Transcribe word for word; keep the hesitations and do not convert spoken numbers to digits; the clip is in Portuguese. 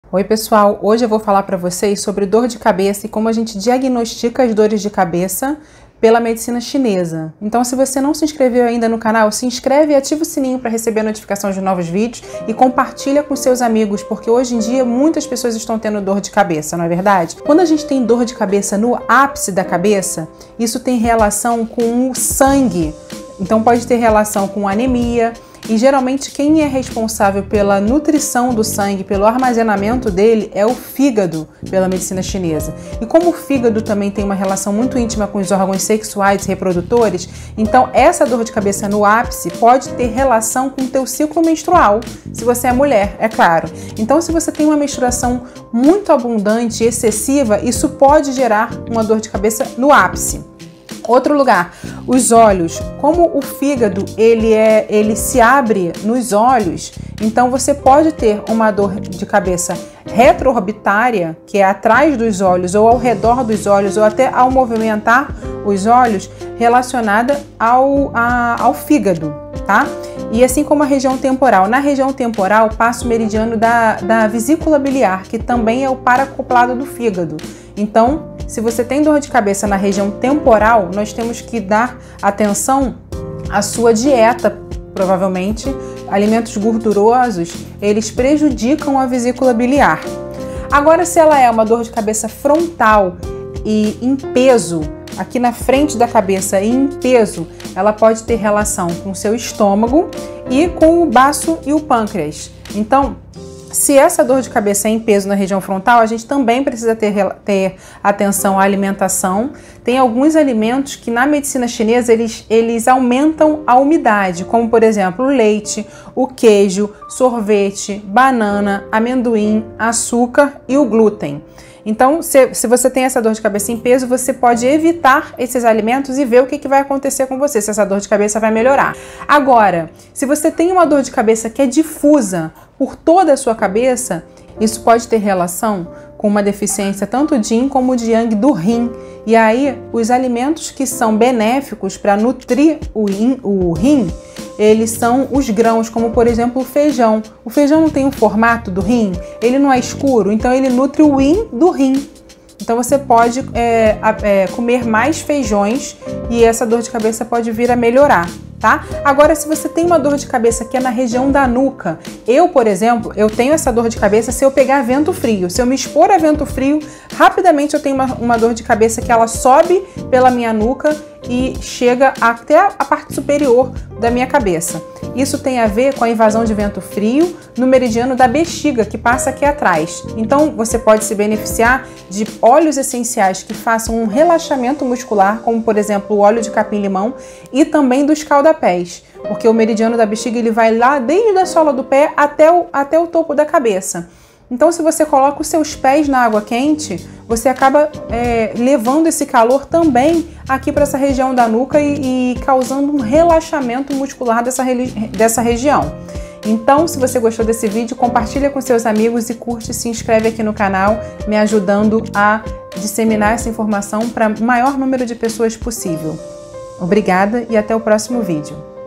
Oi pessoal, hoje eu vou falar para vocês sobre dor de cabeça e como a gente diagnostica as dores de cabeça pela medicina chinesa. Então, se você não se inscreveu ainda no canal, se inscreve e ativa o sininho para receber a notificação de novos vídeos e compartilha com seus amigos, porque hoje em dia muitas pessoas estão tendo dor de cabeça, não é verdade? Quando a gente tem dor de cabeça no ápice da cabeça, isso tem relação com o sangue. Então pode ter relação com anemia. E geralmente quem é responsável pela nutrição do sangue, pelo armazenamento dele, é o fígado, pela medicina chinesa. E como o fígado também tem uma relação muito íntima com os órgãos sexuais e reprodutores, então essa dor de cabeça no ápice pode ter relação com o teu ciclo menstrual, se você é mulher, é claro. Então se você tem uma menstruação muito abundante e excessiva, isso pode gerar uma dor de cabeça no ápice. Outro lugar, os olhos. Como o fígado ele, é, ele se abre nos olhos, então você pode ter uma dor de cabeça retroorbitária, que é atrás dos olhos ou ao redor dos olhos ou até ao movimentar os olhos, relacionada ao, a, ao fígado, tá? E assim como a região temporal. Na região temporal passa o meridiano da, da vesícula biliar, que também é o paracoplado do fígado. Então, se você tem dor de cabeça na região temporal, nós temos que dar atenção à sua dieta, provavelmente. Alimentos gordurosos, eles prejudicam a vesícula biliar. Agora, se ela é uma dor de cabeça frontal e em peso, aqui na frente da cabeça e em peso, ela pode ter relação com o seu estômago e com o baço e o pâncreas. Então, se essa dor de cabeça é em peso na região frontal, a gente também precisa ter, ter atenção à alimentação. Tem alguns alimentos que na medicina chinesa eles, eles aumentam a umidade, como por exemplo o leite, o queijo, sorvete, banana, amendoim, açúcar e o glúten. Então, se, se você tem essa dor de cabeça em peso, você pode evitar esses alimentos e ver o que, que vai acontecer com você, se essa dor de cabeça vai melhorar. Agora, se você tem uma dor de cabeça que é difusa por toda a sua cabeça, isso pode ter relação com uma deficiência tanto de yin como de yang do rim. E aí, os alimentos que são benéficos para nutrir o yin, o rim, eles são os grãos, como por exemplo o feijão. O feijão não tem o formato do rim, ele não é escuro, então ele nutre o yin do rim. Então você pode é, é, comer mais feijões e essa dor de cabeça pode vir a melhorar, tá? Agora, se você tem uma dor de cabeça que é na região da nuca, eu, por exemplo, eu tenho essa dor de cabeça se eu pegar vento frio. Se eu me expor a vento frio, rapidamente eu tenho uma, uma dor de cabeça que ela sobe pela minha nuca e chega até a parte superior da minha cabeça. Isso tem a ver com a invasão de vento frio no meridiano da bexiga, que passa aqui atrás. Então, você pode se beneficiar de óleos essenciais que façam um relaxamento muscular, como por exemplo o óleo de capim-limão e também do escaldapés, porque o meridiano da bexiga ele vai lá desde a sola do pé até o, até o topo da cabeça. Então, se você coloca os seus pés na água quente, você acaba é, levando esse calor também aqui para essa região da nuca e, e causando um relaxamento muscular dessa, dessa região. Então, se você gostou desse vídeo, compartilha com seus amigos e curte e se inscreve aqui no canal, me ajudando a disseminar essa informação para o maior número de pessoas possível. Obrigada e até o próximo vídeo.